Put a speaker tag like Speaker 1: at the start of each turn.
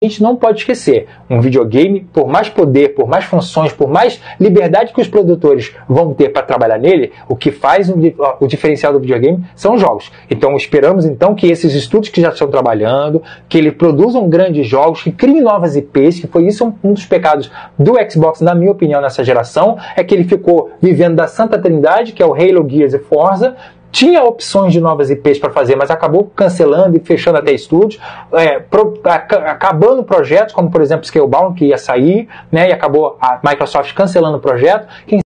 Speaker 1: A gente não pode esquecer, um videogame, por mais poder, por mais funções, por mais liberdade que os produtores vão ter para trabalhar nele, o que faz o diferencial do videogame são os jogos. Então esperamos então que esses estúdios que já estão trabalhando, que eles produzam grandes jogos, que criem novas IPs, que foi isso um dos pecados do Xbox, na minha opinião, nessa geração, é que ele ficou vivendo da Santa Trindade, que é o Halo, Gears e Forza. Tinha opções de novas IPs para fazer, mas acabou cancelando e fechando até estúdios, acabando projetos, como por exemplo Scalebound, que ia sair, né, e acabou a Microsoft cancelando o projeto.